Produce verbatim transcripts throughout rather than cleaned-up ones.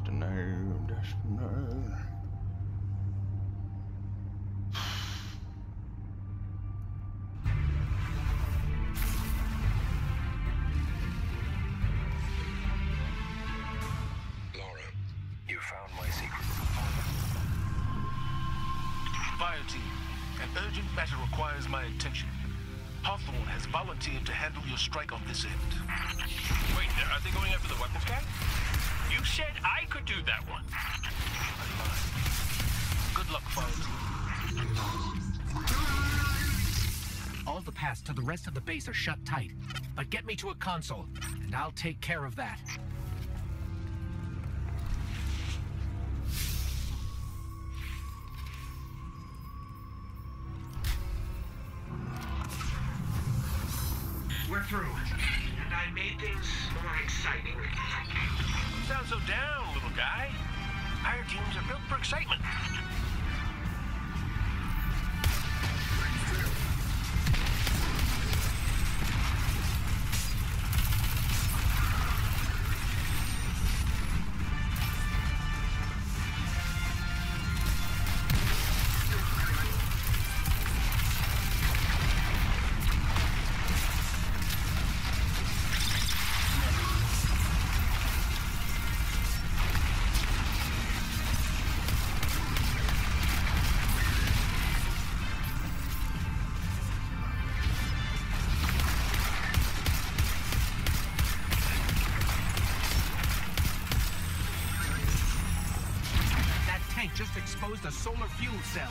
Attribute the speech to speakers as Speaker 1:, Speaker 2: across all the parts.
Speaker 1: Destiny, Destiny.
Speaker 2: Fire team, an urgent matter requires my attention. Hawthorne has volunteered to handle your strike on this end.
Speaker 3: Wait, are they going after the weapons guy? You said I could do that one.
Speaker 2: I lied. Good luck, fire team.
Speaker 4: All the paths to the rest of the base are shut tight. But get me to a console, and I'll take care of that.
Speaker 5: We're through, and I made things more exciting.
Speaker 3: You sound so down, little guy. Fire teams are built for excitement.
Speaker 4: Just exposed a solar fuel cell.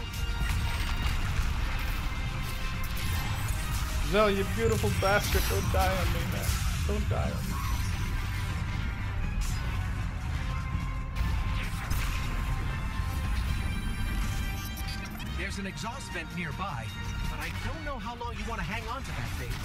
Speaker 1: Zell, you beautiful bastard, don't die on me, man. Don't die on me.
Speaker 4: There's an exhaust vent nearby, but I don't know how long you want to hang on to that thing.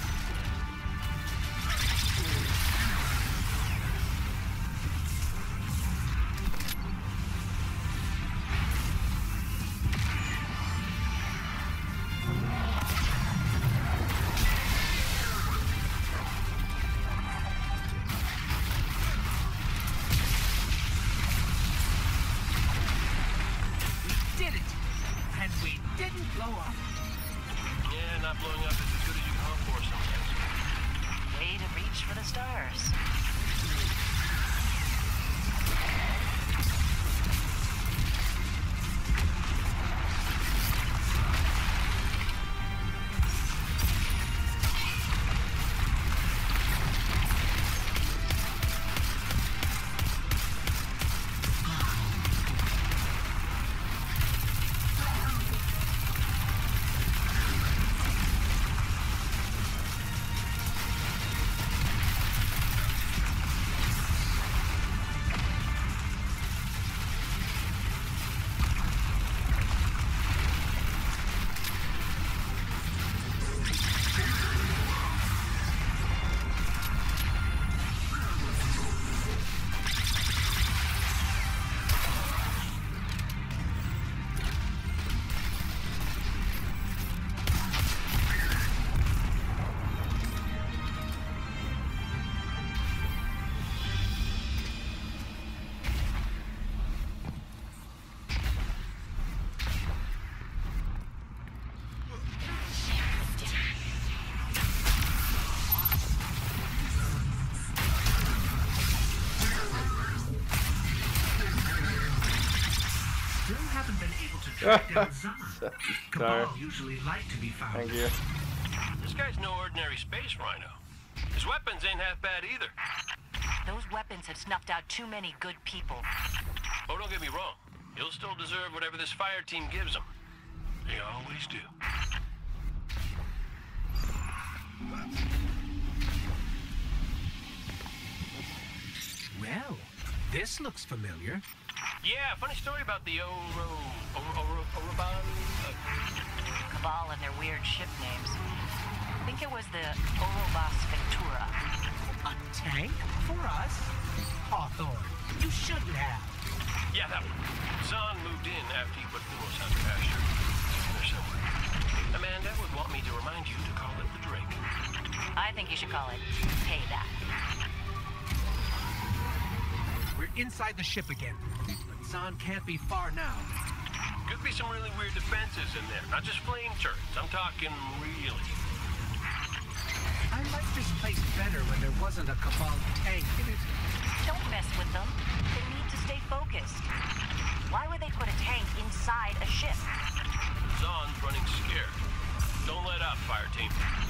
Speaker 5: Cabal usually like to be found.
Speaker 1: Thank you.
Speaker 3: This guy's no ordinary space rhino. His weapons ain't half bad either.
Speaker 6: Those weapons have snuffed out too many good people.
Speaker 3: Oh, don't get me wrong. He'll still deserve whatever this fire team gives him. They always do.
Speaker 4: Well, this looks familiar.
Speaker 3: Yeah, funny story about the Oro... Oro... Oro... Oroban... Uh...
Speaker 6: Cabal and their weird ship names. I think it was the Orobas Ventura.
Speaker 4: A tank? For us? Hawthorne, you shouldn't have.
Speaker 3: Yeah, that one. Zahn moved in after he put Thumos out to pasture. There somewhere. Amanda would want me to remind you to call it the Drake.
Speaker 6: I think you should call it Payback.
Speaker 4: We're inside the ship again. But Zahn can't be far now.
Speaker 3: Could be some really weird defenses in there. Not just flame turrets. I'm talking really.
Speaker 4: I liked this place better when there wasn't a Cabal tank in it.
Speaker 6: Don't mess with them. They need to stay focused. Why would they put a tank inside a ship?
Speaker 3: Zahn's running scared. Don't let up, fire team.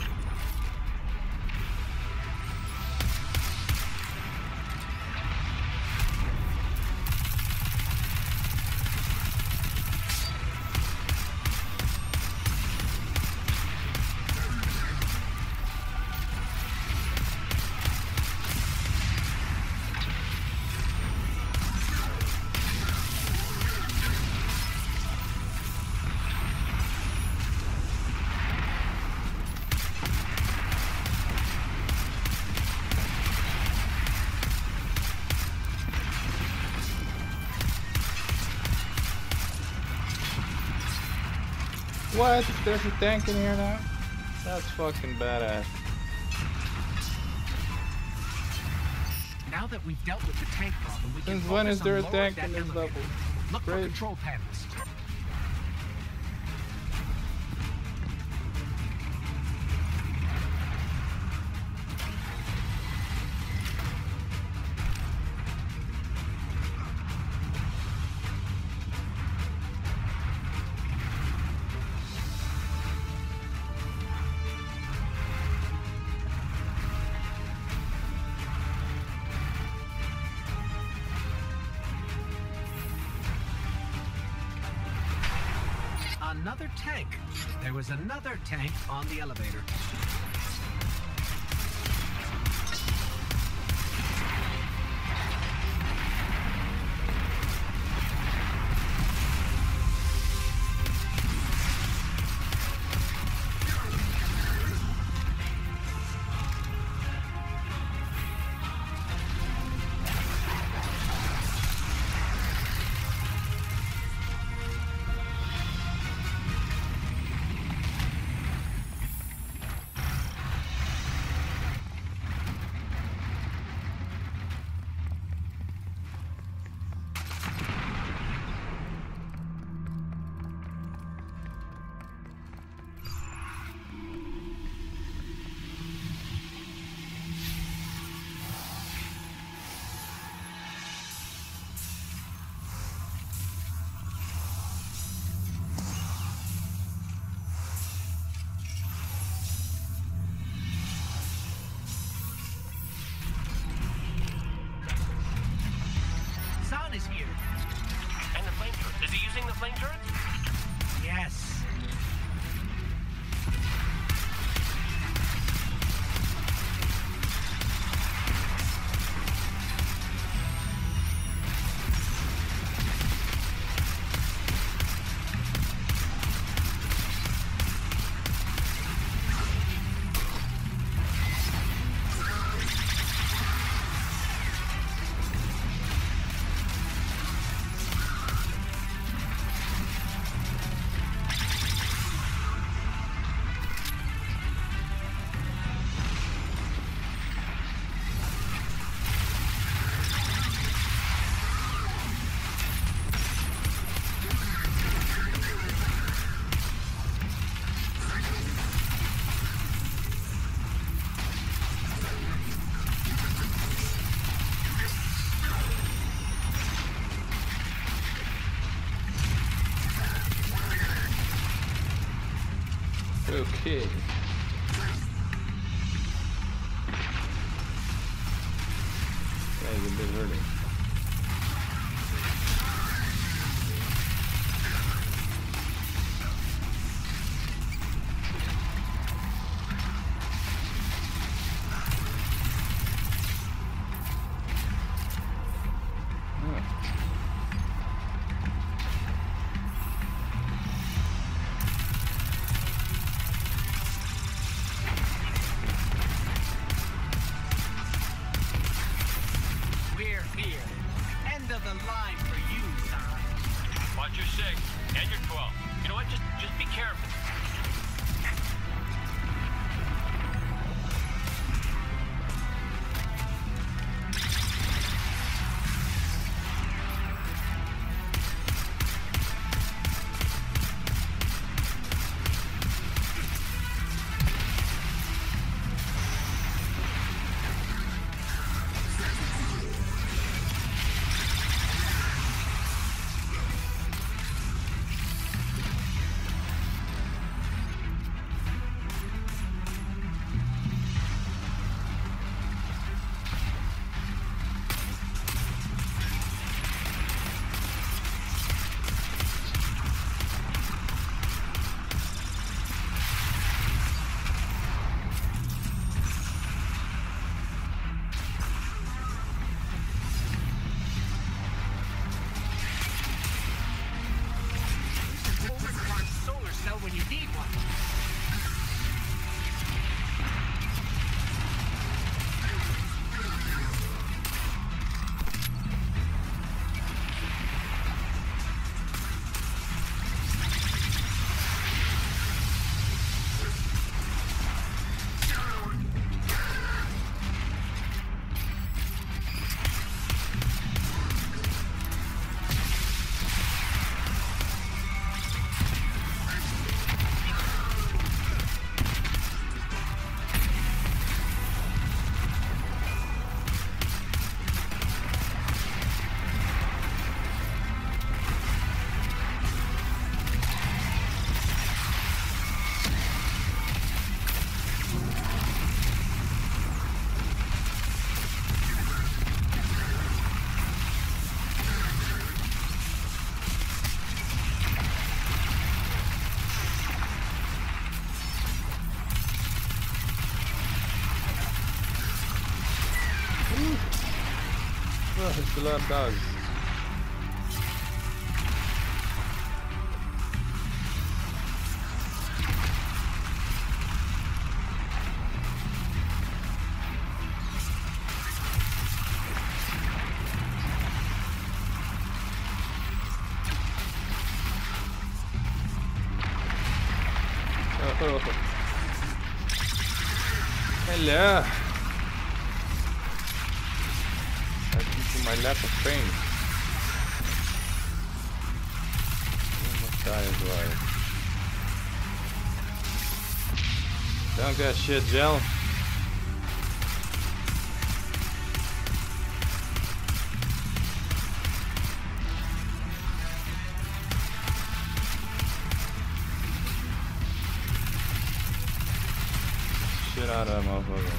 Speaker 1: What? There's a tank in here now? That's fucking badass.
Speaker 4: Now that we've dealt with the tank problem, we can
Speaker 1: Since when
Speaker 4: focus
Speaker 1: is there
Speaker 4: on
Speaker 1: a
Speaker 4: lowering
Speaker 1: tank in
Speaker 4: that
Speaker 1: this
Speaker 4: elevator.
Speaker 1: level?
Speaker 4: Look for
Speaker 1: Great.
Speaker 4: control panels. Another tank. There was another tank on the elevator. Zahn is here.
Speaker 3: And the flame turret. Is he using the flame turret?
Speaker 4: Yes.
Speaker 1: Okay. Guy's a bit hurting.
Speaker 4: We're here.
Speaker 1: Oh, it's a lot of dogs. Oh. Hello. I keep my lap of pain. Almost die as well. Don't get shit, gel. Shit out of that motherfucker.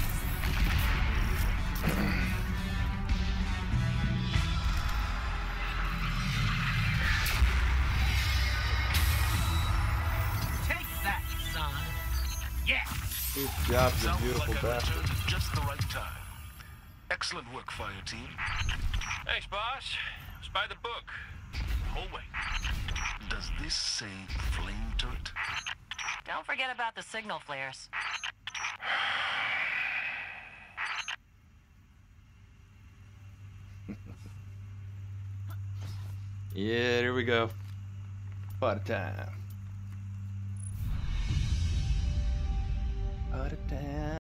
Speaker 4: Take that, son. Yeah.
Speaker 1: Good job, you
Speaker 2: Sounds
Speaker 1: beautiful
Speaker 2: like I
Speaker 1: bastard.
Speaker 2: returned at just the right time. Excellent work, fire team.
Speaker 3: Thanks, boss. It's by the book. The whole way.
Speaker 2: Does this say flame turret?
Speaker 6: Don't forget about the signal flares.
Speaker 1: Yeah, here we go. Party time. Party time.